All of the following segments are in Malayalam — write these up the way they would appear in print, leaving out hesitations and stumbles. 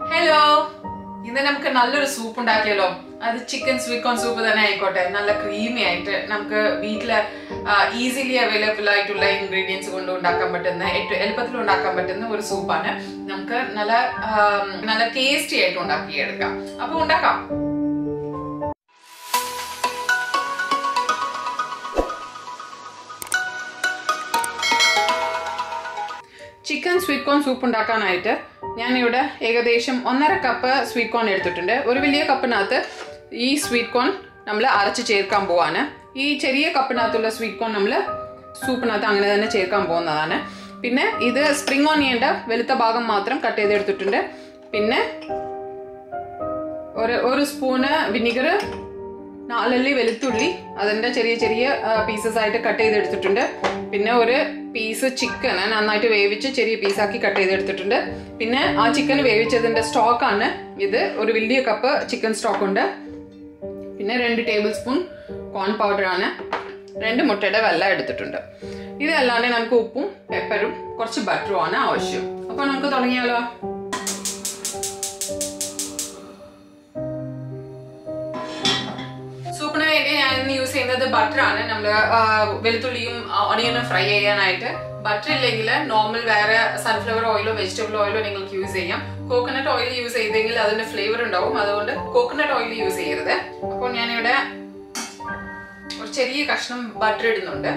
ഹലോ, ഇന്ന് നമുക്ക് നല്ലൊരു സൂപ്പ് ഉണ്ടാക്കിയല്ലോ. അത് ചിക്കൻ സ്വീറ്റ് കോൺ സൂപ്പ് തന്നെ ആയിക്കോട്ടെ. നല്ല ക്രീമി ആയിട്ട് നമുക്ക് വീട്ടില് ഈസിലി അവൈലബിൾ ആയിട്ടുള്ള ഇൻഗ്രീഡിയൻസ് കൊണ്ട് ഉണ്ടാക്കാൻ പറ്റുന്ന, ഏറ്റവും എളുപ്പത്തിൽ ഉണ്ടാക്കാൻ പറ്റുന്ന ഒരു സൂപ്പാണ്. നമുക്ക് നല്ല ടേസ്റ്റി ആയിട്ട് ഉണ്ടാക്കിയെടുക്കാം. അപ്പൊ ഉണ്ടാക്കാം. ചിക്കൻ സ്വീറ്റ് കോൺ സൂപ്പ് ഉണ്ടാക്കാനായിട്ട് ഞാനിവിടെ ഏകദേശം 1.5 കപ്പ് സ്വീറ്റ് കോൺ എടുത്തിട്ടുണ്ട്. ഒരു വലിയ കപ്പിനകത്ത് ഈ സ്വീറ്റ് കോൺ നമ്മൾ അരച്ച് ചേർക്കാൻ പോവാണ്. ഈ ചെറിയ കപ്പിനകത്തുള്ള സ്വീറ്റ് കോൺ നമ്മൾ സൂപ്പിനകത്ത് അങ്ങനെ തന്നെ ചേർക്കാൻ പോകുന്നതാണ്. പിന്നെ ഇത് സ്പ്രിംഗ് ഓണിയൻ്റെ വെളുത്ത ഭാഗം മാത്രം കട്ട് ചെയ്തെടുത്തിട്ടുണ്ട്. പിന്നെ ഒരു സ്പൂണ് വിനിഗർ, 4 അല്ലി വെളുത്തുള്ളി അതിൻ്റെ ചെറിയ ചെറിയ പീസസ് ആയിട്ട് കട്ട് ചെയ്തെടുത്തിട്ടുണ്ട്. പിന്നെ ഒരു പീസ് ചിക്കൻ നന്നായിട്ട് വേവിച്ച് ചെറിയ പീസാക്കി കട്ട് ചെയ്തെടുത്തിട്ടുണ്ട്. പിന്നെ ആ ചിക്കൻ വേവിച്ചതിൻ്റെ സ്റ്റോക്കാണ് ഇത്. ഒരു വലിയ കപ്പ് ചിക്കൻ സ്റ്റോക്ക് ഉണ്ട്. പിന്നെ 2 ടേബിൾ സ്പൂൺ കോൺ പൗഡറാണ്. 2 മുട്ടയുടെ വെള്ളം എടുത്തിട്ടുണ്ട്. ഇതല്ലാണ്ട് നമുക്ക് ഉപ്പും പെപ്പറും കുറച്ച് ബട്ടറും ആണ് ആവശ്യം. അപ്പോൾ നമുക്ക് തുടങ്ങിയാലോ. സൂപ്പിന് വേണ്ടി ഞാൻ യൂസ് ചെയ്യുന്നത് ബട്ടറാണ്. നമ്മള് വെളുത്തുള്ളിയും ഓണിയനും ഫ്രൈ ചെയ്യാനായിട്ട്. ബട്ടർ ഇല്ലെങ്കിൽ നോർമൽ വേറെ സൺഫ്ലവർ ഓയിലോ വെജിറ്റബിൾ ഓയിലോ നിങ്ങൾക്ക് യൂസ് ചെയ്യാം. കോക്കനട്ട് ഓയിൽ യൂസ് ചെയ്തെങ്കിൽ അതിന്റെ ഫ്ലേവർ ഉണ്ടാവും. അതുകൊണ്ട് കോക്കനട്ട് ഓയിൽ യൂസ് ചെയ്യരുത്. അപ്പോൾ ഞാനിവിടെ ഒരു ചെറിയ കഷ്ണം ബട്ടർ ഇടുന്നുണ്ട്.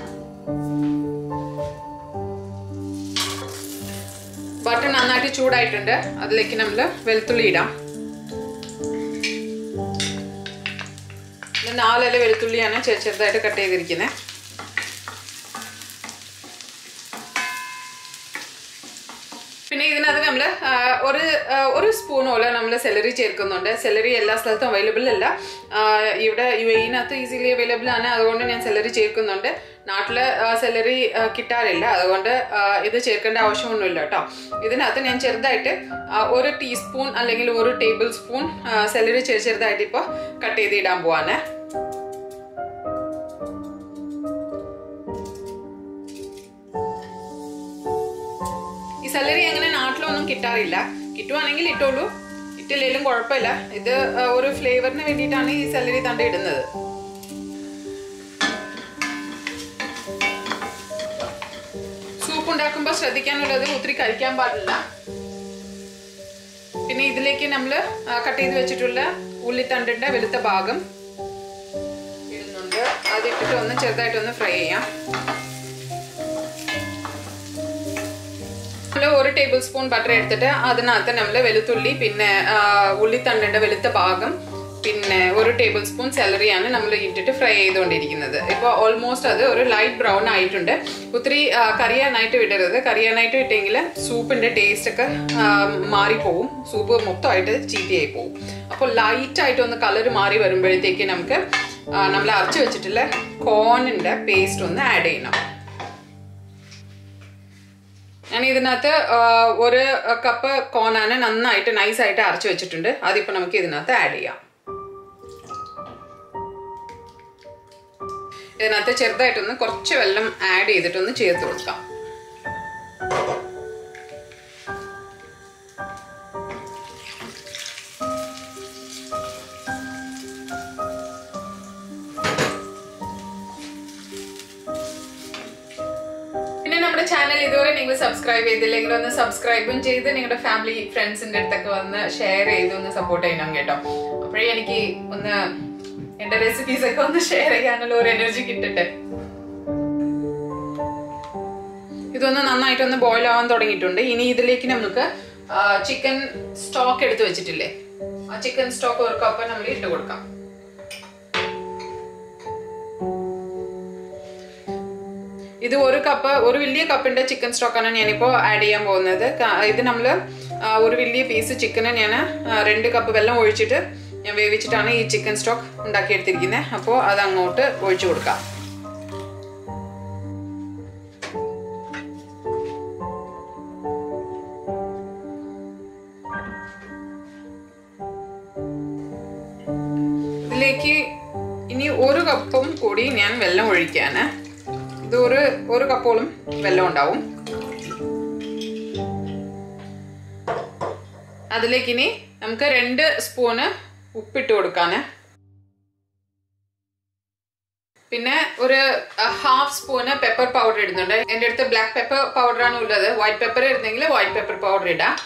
ബട്ടർ നന്നായിട്ട് ചൂടായിട്ടുണ്ട്. അതിലേക്ക് നമ്മൾ വെളുത്തുള്ളി ഇടാം. 4 അല്ലി വെളുത്തുള്ളിയാണ് ചെറുതായിട്ട് കട്ട് ചെയ്തിരിക്കുന്നത്. പിന്നെ ഇതിനകത്ത് നമ്മൾ ഒരു സ്പൂണോളം നമ്മൾ സെലറി ചേർക്കുന്നുണ്ട്. സെലറി എല്ലാ സ്ഥലത്തും അവൈലബിൾ അല്ല. ഇവിടെ UAE-നകത്ത് ഈസിലി അവൈലബിൾ ആണ്. അതുകൊണ്ട് ഞാൻ സെലറി ചേർക്കുന്നുണ്ട്. നാട്ടിൽ സെലറി കിട്ടാറില്ല. അതുകൊണ്ട് ഇത് ചേർക്കേണ്ട ആവശ്യമൊന്നുമില്ല കേട്ടോ. ഇതിനകത്ത് ഞാൻ ചെറുതായിട്ട് 1 ടീസ്പൂൺ അല്ലെങ്കിൽ 1 ടേബിൾ സ്പൂൺ സെലറി ചെറുതായിട്ട് ഇപ്പോൾ കട്ട് ചെയ്ത് ഇടാൻ പോവാണ്. ഈ സെലറി അങ്ങനെ നാട്ടിലൊന്നും കിട്ടാറില്ല. കിട്ടുവാണെങ്കിൽ ഇട്ടോളൂ, ഇട്ടില്ലെങ്കിലും കുഴപ്പമില്ല. ഇത് ഒരു ഫ്ലേവറിന് വേണ്ടിയിട്ടാണ് ഈ സെലറി തണ്ട് ഇടുന്നത്. സൂപ്പ് ഉണ്ടാക്കുമ്പോൾ ശ്രദ്ധിക്കാനുള്ളത് ഒത്തിരി കഴിക്കാൻ പാടില്ല. പിന്നെ ഇതിലേക്ക് നമ്മൾ കട്ട് ചെയ്ത് വെച്ചിട്ടുള്ള ഉള്ളിത്തണ്ടിന്റെ വെളുത്ത ഭാഗം ഇടുന്നുണ്ട്. അതിട്ടിട്ട് ഒന്ന് ചെറുതായിട്ടൊന്ന് ഫ്രൈ ചെയ്യാം. 1 ടേബിൾ സ്പൂൺ ബട്ടർ എടുത്തിട്ട് അതിനകത്ത് നമ്മൾ വെളുത്തുള്ളി, പിന്നെ ഉള്ളിത്തണ്ടിന്റെ വെളുത്ത ഭാഗം, പിന്നെ 1 ടേബിൾ സ്പൂൺ സെലറിയാണ് നമ്മൾ ഇട്ടിട്ട് ഫ്രൈ ചെയ്തുകൊണ്ടിരിക്കുന്നത്. ഇപ്പോൾ ഓൾമോസ്റ്റ് അത് ഒരു ലൈറ്റ് ബ്രൗൺ ആയിട്ടുണ്ട്. ഒത്തിരി കറിയാനായിട്ട് വിടരുത്. കറിയാനായിട്ട് ഇട്ടെങ്കിൽ സൂപ്പിന്റെ ടേസ്റ്റ് ഒക്കെ മാറിപ്പോവും. സൂപ്പ് മൊത്തമായിട്ട് ചീത്തയായി പോവും. അപ്പോൾ ലൈറ്റായിട്ട് ഒന്ന് കളർ മാറി വരുമ്പോഴത്തേക്ക് നമുക്ക് നമ്മൾ അരച്ച് വെച്ചിട്ടുള്ള കോണിന്റെ പേസ്റ്റ് ഒന്ന് ആഡ് ചെയ്യണം. ഞാൻ ഇതിനകത്ത് 1 കപ്പ് കോണാണ് നന്നായിട്ട് നൈസായിട്ട് അരച്ച് വെച്ചിട്ടുണ്ട്. അതിപ്പോൾ നമുക്ക് ഇതിനകത്ത് ആഡ് ചെയ്യാം. ഇതിനകത്ത് ചെറുതായിട്ടൊന്ന് കുറച്ച് വെള്ളം ആഡ് ചെയ്തിട്ടൊന്ന് ചേർത്ത് കൊടുക്കാം. ചാനൽ ഇതുവരെ നിങ്ങൾ സബ്സ്ക്രൈബ് ചെയ്തില്ലെങ്കിൽ ഒന്ന് സബ്സ്ക്രൈബും ചെയ്ത് നിങ്ങളുടെ ഫാമിലി ഫ്രണ്ട്സിന്റെ അടുത്തൊക്കെ വന്ന് ഷെയർ ചെയ്ത് ഒന്ന് സപ്പോർട്ട് ചെയ്യണം കേട്ടോ. അപ്പോഴേ എനിക്ക് ഒന്ന് എന്റെ റെസിപ്പീസ് ഒക്കെ ഒന്ന് ഷെയർ ചെയ്യാനുള്ള ഒരു എനർജി കിട്ടട്ടെ. ഇതൊന്ന് നന്നായിട്ടൊന്ന് ബോയിൽ ആവാൻ തുടങ്ങിയിട്ടുണ്ട്. ഇനി ഇതിലേക്ക് നമുക്ക് ചിക്കൻ സ്റ്റോക്ക് എടുത്ത് വെച്ചിട്ടില്ലേ, ആ ചിക്കൻ സ്റ്റോക്ക് 1 കപ്പ് നമ്മൾ ഇട്ട് കൊടുക്കാം. ഇത് 1 കപ്പ്, ഒരു വലിയ കപ്പിന്റെ ചിക്കൻ സ്റ്റോക്കാണ് ഞാനിപ്പോൾ ആഡ് ചെയ്യാൻ പോകുന്നത്. ഇത് നമ്മൾ ഒരു വലിയ പീസ് ചിക്കന് ഞാൻ 2 കപ്പ് വെള്ളം ഒഴിച്ചിട്ട് ഞാൻ വേവിച്ചിട്ടാണ് ഈ ചിക്കൻ സ്റ്റോക്ക് ഉണ്ടാക്കിയെടുത്തിരിക്കുന്നത്. അപ്പോൾ അത് അങ്ങോട്ട് ഒഴിച്ചു കൊടുക്കാം. ഇതിലേക്ക് ഇനി 1 കപ്പും കൂടി ഞാൻ വെള്ളം ഒഴിക്കാണ്. ഇത് ഒരു കപ്പോളം വെള്ളം ഉണ്ടാവും. അതിലേക്ക് ഇനി നമുക്ക് 2 സ്പൂണ് ഉപ്പിട്ട് കൊടുക്കാന്. പിന്നെ ഒരു 1/2 സ്പൂണ് പെപ്പർ പൗഡർ ഇടുന്നുണ്ട്. എൻ്റെ അടുത്ത് ബ്ലാക്ക് പെപ്പർ പൗഡറാണ് ഉള്ളത്. വൈറ്റ് പെപ്പർ ഇടുന്നെങ്കിൽ വൈറ്റ് പെപ്പർ പൗഡർ ഇടാം.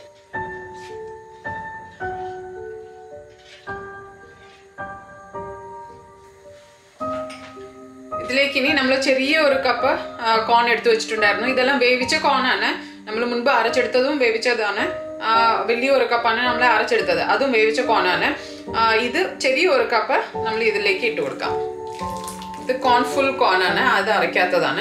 ഇതിലേക്ക് ഇനി നമ്മൾ ചെറിയ ഒരു കപ്പ് കോൺ എടുത്തു വെച്ചിട്ടുണ്ടായിരുന്നു. ഇതെല്ലാം വേവിച്ച കോണാണ്. നമ്മൾ മുൻപ് അരച്ചെടുത്തതും വേവിച്ചതാണ്. വലിയ ഒരു കപ്പാണ് നമ്മൾ അരച്ചെടുത്തത്, അതും വേവിച്ച കോണാണ്. ഇത് ചെറിയ ഒരു കപ്പ് നമ്മൾ ഇതിലേക്ക് ഇട്ട് കൊടുക്കാം. ഇത് കോൺ ഫുൾ കോണാണ്, അത് അരയ്ക്കാത്തതാണ്.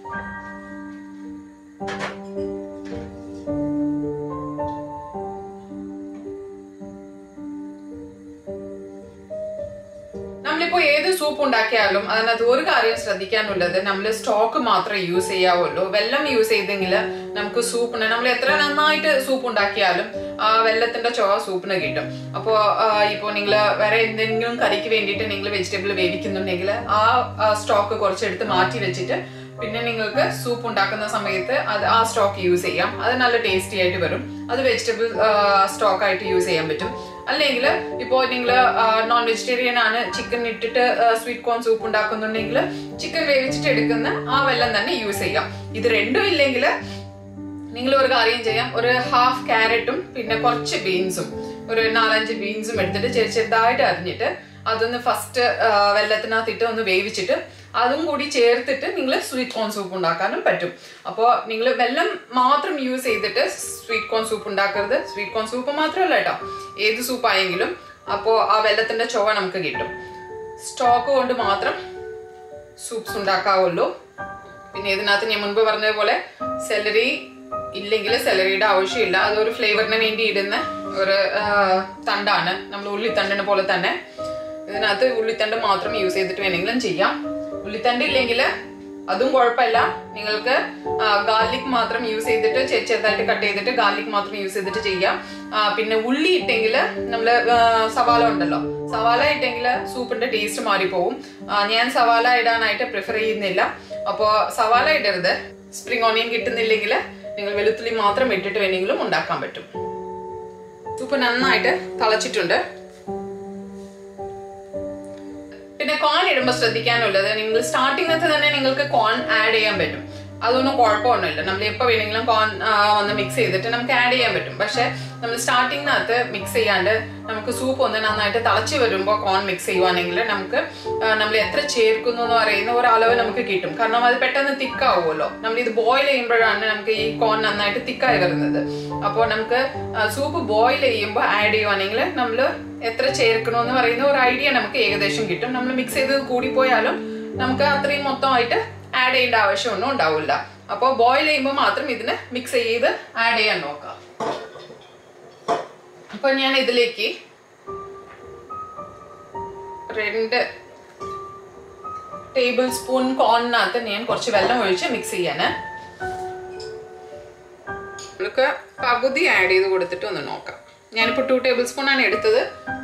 നമ്മളിപ്പോ ഏത് സൂപ്പ് ഉണ്ടാക്കിയാലും അതിനകത്ത് ഒരു കാര്യം ശ്രദ്ധിക്കാനുള്ളത്, നമ്മൾ സ്റ്റോക്ക് മാത്രമേ യൂസ് ചെയ്യാവുള്ളൂ. വെള്ളം യൂസ് ചെയ്തെങ്കിൽ നമുക്ക് സൂപ്പിന്, നമ്മൾ എത്ര നന്നായിട്ട് സൂപ്പ് ഉണ്ടാക്കിയാലും വെള്ളത്തിന്റെ ചുവ സൂപ്പിന് കിട്ടും. അപ്പോൾ ഇപ്പോൾ നിങ്ങൾ വേറെ എന്തെങ്കിലും കറിക്ക് വേണ്ടിയിട്ട് നിങ്ങൾ വെജിറ്റബിൾ വേവിക്കുന്നുണ്ടെങ്കിൽ ആ സ്റ്റോക്ക് കുറച്ചെടുത്ത് മാറ്റി വെച്ചിട്ട് പിന്നെ നിങ്ങൾക്ക് സൂപ്പ് ഉണ്ടാക്കുന്ന സമയത്ത് ആ സ്റ്റോക്ക് യൂസ് ചെയ്യാം. അത് നല്ല ടേസ്റ്റി ആയിട്ട് വരും. അത് വെജിറ്റബിൾ സ്റ്റോക്ക് ആയിട്ട് യൂസ് ചെയ്യാൻ പറ്റും. അല്ലെങ്കിൽ ഇപ്പോൾ നിങ്ങൾ നോൺ വെജിറ്റേറിയൻ ആണ്, ചിക്കൻ ഇട്ടിട്ട് സ്വീറ്റ് കോൺ സൂപ്പ് ഉണ്ടാക്കുന്നുണ്ടെങ്കിൽ ചിക്കൻ വേവിച്ചിട്ട് എടുക്കുന്ന ആ വെള്ളം തന്നെ യൂസ് ചെയ്യാം. ഇത് രണ്ടും ഇല്ലെങ്കിൽ നിങ്ങൾ ഒരു കാര്യം ചെയ്യാം, ഒരു 1/2 ക്യാരറ്റും പിന്നെ കുറച്ച് ബീൻസും, ഒരു 4-5 ബീൻസും എടുത്തിട്ട് ചെറുതായിട്ട് അരിഞ്ഞിട്ട് അതൊന്ന് ഫസ്റ്റ് വെള്ളത്തിനകത്തിട്ട് ഒന്ന് വേവിച്ചിട്ട് അതും കൂടി ചേർത്തിട്ട് നിങ്ങൾ സ്വീറ്റ് കോൺ സൂപ്പ് ഉണ്ടാക്കാനും പറ്റും. അപ്പോൾ നിങ്ങൾ വെള്ളം മാത്രം യൂസ് ചെയ്തിട്ട് സ്വീറ്റ് കോൺ സൂപ്പ് ഉണ്ടാക്കരുത്. സ്വീറ്റ് കോൺ സൂപ്പ് മാത്രമല്ല കേട്ടോ, ഏത് സൂപ്പ് ആയെങ്കിലും അപ്പോൾ ആ വെള്ളത്തിന്റെ ചുവ നമുക്ക് കിട്ടും. സ്റ്റോക്ക് കൊണ്ട് മാത്രം സൂപ്പ്സ് ഉണ്ടാക്കാവുള്ളൂ. പിന്നെ ഇതിനകത്ത് ഞാൻ മുൻപ് പറഞ്ഞതുപോലെ സെലറി ഇല്ലെങ്കിൽ സെലറിയുടെ ആവശ്യമില്ല. അതൊരു ഫ്ലേവറിന് വേണ്ടി ഇടുന്ന ഒരു തണ്ടാണ്, നമ്മൾ ഉള്ളിത്തണ്ടിനെ പോലെ തന്നെ. ഇതിനകത്ത് ഉള്ളിത്തണ്ട് മാത്രം യൂസ് ചെയ്തിട്ട് വേണമെങ്കിലും ചെയ്യാം. ഉള്ളിത്തണ്ട് ഇല്ലെങ്കിൽ അതും കുഴപ്പമില്ല. നിങ്ങൾക്ക് ഗാർലിക് മാത്രം യൂസ് ചെയ്തിട്ട് ചെറുതായിട്ട് കട്ട് ചെയ്തിട്ട് ഗാർലിക് മാത്രം യൂസ് ചെയ്തിട്ട് ചെയ്യാം. പിന്നെ ഉള്ളി ഇട്ടെങ്കിൽ നമ്മൾ സവാള ഉണ്ടല്ലോ, സവാള ഇട്ടെങ്കിൽ സൂപ്പിന്റെ ടേസ്റ്റ് മാറിപ്പോവും. ഞാൻ സവാള ഇടാനായിട്ട് പ്രിഫർ ചെയ്യുന്നില്ല. അപ്പോൾ സവാള ഇടരുത്. സ്പ്രിംഗ് ഓണിയൻ കിട്ടുന്നില്ലെങ്കിൽ നിങ്ങൾ വെളുത്തുള്ളി മാത്രം ഇട്ടിട്ട് വേണമെങ്കിലും ഉണ്ടാക്കാൻ പറ്റും. സൂപ്പ് നന്നായിട്ട് തിളച്ചിട്ടുണ്ട്. പിന്നെ കോൺ ഇടുമ്പോൾ ശ്രദ്ധിക്കാനുള്ളത്, നിങ്ങൾ സ്റ്റാർട്ടിങ്ങിനകത്ത് തന്നെ നിങ്ങൾക്ക് കോൺ ആഡ് ചെയ്യാൻ പറ്റും. അതൊന്നും കുഴപ്പമൊന്നുമില്ല. നമ്മൾ എപ്പോൾ വേണമെങ്കിലും കോൺ ഒന്ന് മിക്സ് ചെയ്തിട്ട് നമുക്ക് ആഡ് ചെയ്യാൻ പറ്റും. പക്ഷെ നമ്മൾ സ്റ്റാർട്ടിങ്ങിനകത്ത് മിക്സ് ചെയ്യാണ്ട് നമുക്ക് സൂപ്പ് ഒന്ന് നന്നായിട്ട് തിളച്ച് വരുമ്പോൾ കോൺ മിക്സ് ചെയ്യുവാണെങ്കിൽ നമുക്ക് നമ്മൾ എത്ര ചേർക്കുന്നു എന്ന് പറയുന്ന ഒരു അളവ് നമുക്ക് കിട്ടും. കാരണം അത് പെട്ടെന്ന് തിക്കാവുമല്ലോ. നമ്മൾ ഇത് ബോയിൽ ചെയ്യുമ്പോഴാണ് നമുക്ക് ഈ കോൺ നന്നായിട്ട് തിക്കായി വരുന്നത്. അപ്പോൾ നമുക്ക് സൂപ്പ് ബോയിൽ ചെയ്യുമ്പോൾ ആഡ് ചെയ്യുവാണെങ്കിൽ നമ്മൾ എത്ര ചേർക്കണമെന്ന് പറയുന്ന ഒരു ഐഡിയ നമുക്ക് ഏകദേശം കിട്ടും. നമ്മൾ മിക്സ് ചെയ്ത് കൂടിപ്പോയാലും നമുക്ക് അത്രയും മൊത്തമായിട്ട് ആഡ് ചെയ്യേണ്ട ആവശ്യമൊന്നും ഉണ്ടാവില്ല. അപ്പോൾ ബോയിൽ ചെയ്യുമ്പോൾ മാത്രം ഇതിന് മിക്സ് ചെയ്ത് ആഡ് ചെയ്യാൻ നോക്കാം. അപ്പൊ ഞാൻ ഇതിലേക്ക് 2 ടേബിൾ സ്പൂൺ കോണിനകത്ത് ഞാൻ കുറച്ച് വെള്ളം ഒഴിച്ച് മിക്സ് ചെയ്യാന്. നമുക്ക് പകുതി ആഡ് ചെയ്ത് കൊടുത്തിട്ട് ഒന്ന് നോക്കാം. ഞാനിപ്പോൾ 2 ടേബിൾ സ്പൂൺ ആണ് എടുത്തത്.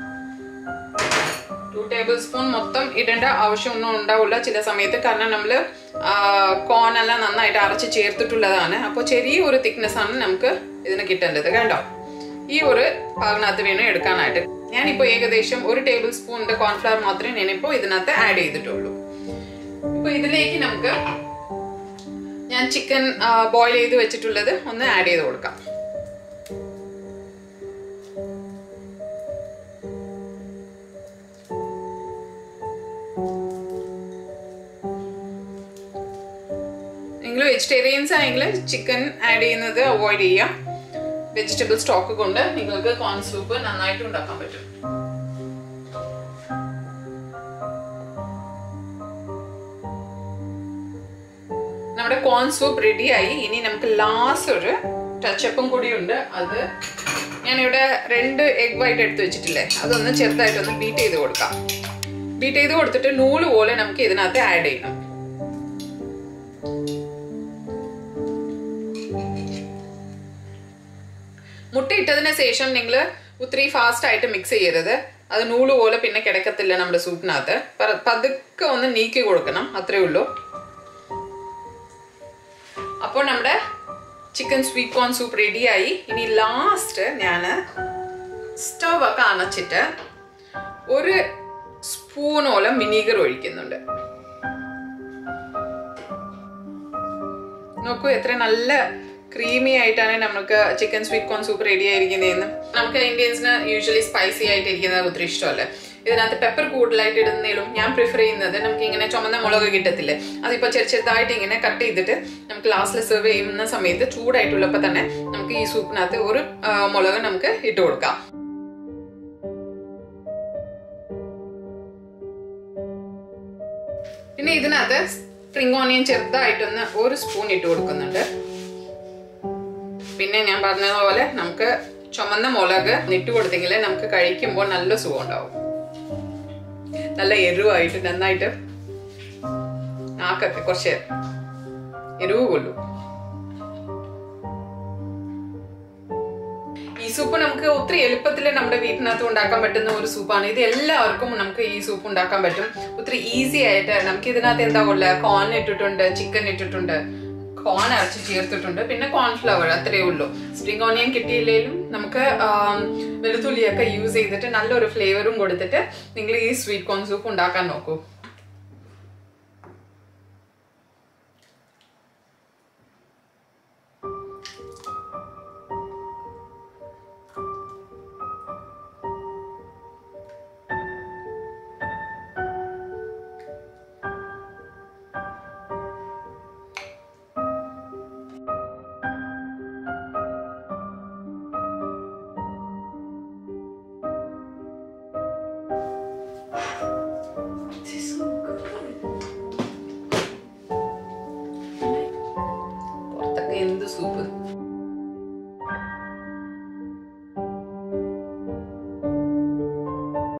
2 ടേബിൾ സ്പൂൺ മൊത്തം ഇടേണ്ട ആവശ്യമൊന്നും ഉണ്ടാവില്ല ചില സമയത്ത്. കാരണം നമ്മൾ കോണെല്ലാം നന്നായിട്ട് അരച്ച് ചേർത്തിട്ടുള്ളതാണ്. അപ്പോൾ ചെറിയൊരു തിക്നെസ് ആണ് നമുക്ക് ഇതിന് കിട്ടേണ്ടത്. കണ്ടോ, ഈ ഒരു പാകത്തിനകത്ത് വേണം എടുക്കാനായിട്ട്. ഞാനിപ്പോൾ ഏകദേശം 1 ടേബിൾ സ്പൂണിന്റെ കോൺഫ്ലവർ മാത്രമേ ഞാനിപ്പോൾ ഇതിനകത്ത് ആഡ് ചെയ്തിട്ടുള്ളൂ. ഇപ്പൊ ഇതിലേക്ക് നമുക്ക് ഞാൻ ചിക്കൻ ബോയിൽ ചെയ്ത് വെച്ചിട്ടുള്ളത് ഒന്ന് ആഡ് ചെയ്ത് കൊടുക്കാം. നിങ്ങൾ വെജിറ്റേറിയൻസ് ആണെങ്കിൽ ചിക്കൻ ആഡ് ചെയ്യുന്നത് അവോയ്ഡ് ചെയ്യാം. വെജിറ്റബിൾ സ്റ്റോക്ക് കൊണ്ട് നിങ്ങൾക്ക് കോൺ സൂപ്പ് നന്നായിട്ട് ഉണ്ടാക്കാൻ പറ്റും. നമ്മുടെ കോൺ സൂപ്പ് റെഡിയായി. ഇനി നമുക്ക് ലാസ്റ്റ് ഒരു ടച്ചപ്പും കൂടി ഉണ്ട്. അത് ഞാനിവിടെ 2 എഗ് വൈറ്റ് എടുത്ത് വെച്ചിട്ടില്ലേ, അതൊന്ന് ചെറുതായിട്ടൊന്ന് ബീറ്റ് ചെയ്ത് കൊടുക്കാം. ബീറ്റ് ചെയ്ത് കൊടുത്തിട്ട് നൂല് പോലെ നമുക്ക് ഇതിനകത്ത് ആഡ് ചെയ്യണം. മുട്ട ഇട്ടതിന് ശേഷം നിങ്ങൾ ഒത്തിരി ഫാസ്റ്റ് ആയിട്ട് മിക്സ് ചെയ്യരുത്. അത് നൂല് പോലെ പിന്നെ കിടക്കത്തില്ല നമ്മുടെ സൂപ്പിനകത്ത്. പതുക്കെ ഒന്ന് നീക്കി കൊടുക്കണം, അത്രേ ഉള്ളൂ. അപ്പോൾ നമ്മുടെ ചിക്കൻ സ്വീറ്റ് കോൺ സൂപ്പ് റെഡിയായി. ഇനി ലാസ്റ്റ് ഞാൻ സ്റ്റവ് ഒക്കെ അണച്ചിട്ട് 1 സ്പൂണോളം വിനീഗർ ഒഴിക്കുന്നുണ്ട്. നോക്കൂ എത്ര നല്ല ക്രീമി ആയിട്ടാണ് നമുക്ക് chicken sweet corn soup ready ആയിരിക്കുന്നതെന്ന്. നമുക്ക് ഇന്ത്യൻസിന് യൂഷ്വലി സ്പൈസി ആയിട്ടിരിക്കുന്നത് ഒത്തിരി ഇഷ്ടമല്ലേ. ഇതിനകത്ത് പെപ്പർ കൂടുതലായിട്ട് ഇടുന്നതിലും ഞാൻ പ്രിഫർ ചെയ്യുന്നത് നമുക്ക് ഇങ്ങനെ ചുമന്ന മുളക് കിട്ടത്തില്ലേ, അതിപ്പോൾ ചെറുതായിട്ട് ഇങ്ങനെ കട്ട് ചെയ്തിട്ട് നമുക്ക് ലാസ്റ്റിൽ സെർവ് ചെയ്യുന്ന സമയത്ത് ചൂടായിട്ടുള്ളപ്പോൾ തന്നെ നമുക്ക് ഈ സൂപ്പിനകത്ത് 1 മുളക് നമുക്ക് ഇട്ട് കൊടുക്കാം. പിന്നെ ഇതിനകത്ത് സ്പ്രിംഗ് ഓണിയൻ ചെറുതായിട്ടൊന്ന് 1 സ്പൂൺ ഇട്ട് കൊടുക്കുന്നുണ്ട്. പിന്നെ ഞാൻ പറഞ്ഞതുപോലെ നമുക്ക് ചുമന്ന മുളക് ഇട്ട് കൊടുത്തെങ്കിൽ നമുക്ക് കഴിക്കുമ്പോൾ നല്ല സുഖം ഉണ്ടാവും. നല്ല എരിവായിട്ട് നന്നായിട്ട് നാക്കൊക്കെ കുറച്ച് എരിവ് കൊള്ളും. ഈ സൂപ്പ് നമുക്ക് ഒത്തിരി എളുപ്പത്തിൽ നമ്മുടെ വീട്ടിനകത്ത് ഉണ്ടാക്കാൻ പറ്റുന്ന ഒരു സൂപ്പാണ്. ഇത് എല്ലാവർക്കും നമുക്ക് ഈ സൂപ്പ് ഉണ്ടാക്കാൻ പറ്റും. ഒത്തിരി ഈസി ആയിട്ട് നമുക്ക് ഇതിനകത്ത് എന്താ കൊള്ളുക, കോൺ ഇട്ടിട്ടുണ്ട്, ചിക്കൻ ഇട്ടിട്ടുണ്ട്, കോൺ അരച്ച് ചേർത്തിട്ടുണ്ട്, പിന്നെ കോൺഫ്ലവർ, അത്രയേ ഉള്ളൂ. സ്പ്രിംഗ് ഓണിയൻ കിട്ടിയില്ലെങ്കിലും നമുക്ക് വെളുത്തുള്ളിയൊക്കെ യൂസ് ചെയ്തിട്ട് നല്ലൊരു ഫ്ലേവറും കൊടുത്തിട്ട് നിങ്ങൾ ഈ സ്വീറ്റ് കോൺ സൂപ്പ് ഉണ്ടാക്കാൻ നോക്കൂ.